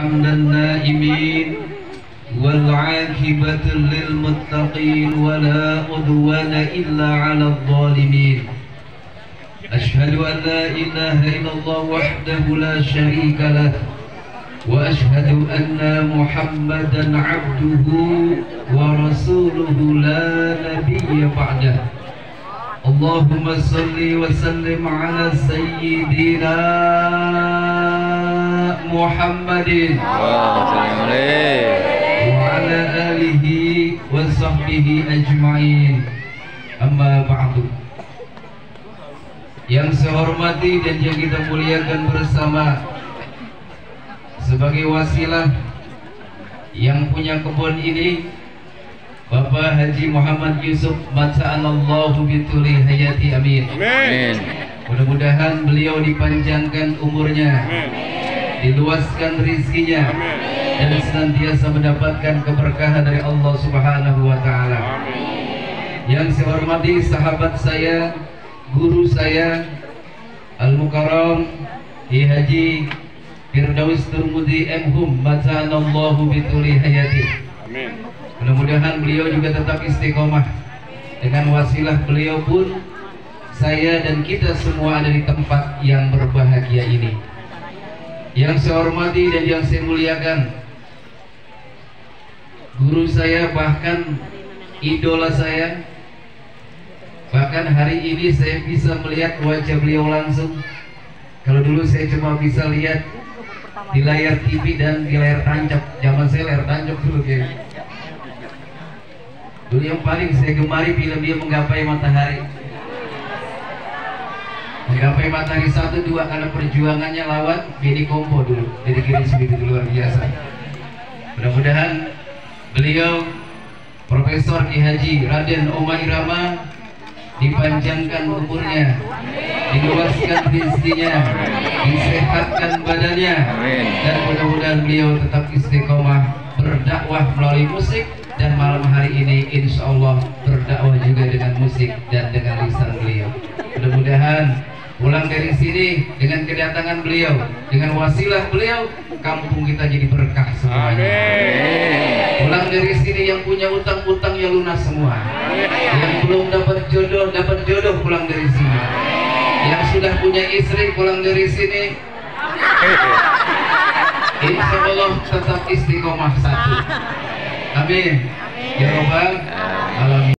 حمد النائمين والعاقبة للمتقين ولا عدوان إلا على الظالمين. أشهد أن لا إله إلا الله وحده لا شريك له وأشهد أن محمدا عبده ورسوله لا نبي بعده. اللهم صل وسلم على سيدنا محمد وعلى آله وصحبه أجمعين. أما بعد. Yang saya hormati dan yang kita muliakan bersama, sebagai wasilah yang punya kebun ini, Bapak Haji Muhammad Yusuf, mata'anallahu bituli hayati, amin. Amin. Mudah-mudahan beliau dipanjangkan umurnya, diluaskan rizkinya, dan senantiasa mendapatkan keberkahan dari Allah Subhanahu wa Ta'ala. Yang saya hormati sahabat saya, guru saya, Al-Mukarram Ki Haji Firdaus Turmudi M.Hum, mata'anallahu bituli hayati. Amin. Mudah-mudahan beliau juga tetap istiqomah. Dengan wasilah beliau pun saya dan kita semua ada di tempat yang berbahagia ini. Yang saya hormati dan yang saya muliakan, guru saya, bahkan idola saya. Bahkan hari ini saya bisa melihat wajah beliau langsung. Kalau dulu saya cuma bisa lihat di layar TV dan di layar tancap. Zaman saya layar tancap dulu ya. Dulu yang paling saya gemari film dia Menggapai Matahari. Menggapai Matahari 1, 2, karena perjuangannya lawan Beni Kompo dulu. Jadi Giris itu luar biasa. Mudah-mudahan beliau Profesor Ki Haji Raden Omah Irama dipanjangkan umurnya, diluaskan rezekinya, disehatkan badannya, dan mudah-mudahan beliau tetap istiqomah berdakwah melalui musik, dan malam hari ini insya Allah berdakwah juga dengan musik dan dengan lisan beliau. Mudah-mudahan pulang dari sini dengan kedatangan beliau, dengan wasilah beliau, kampung kita jadi berkah semuanya. Pulang dari sini yang punya utang-utangnya lunas semua. Yang belum dapat jodoh pulang dari sini. Yang sudah punya istri pulang dari sini, insya Allah tetap istiqomah satu. Amin. Ya Rabbal Alamin.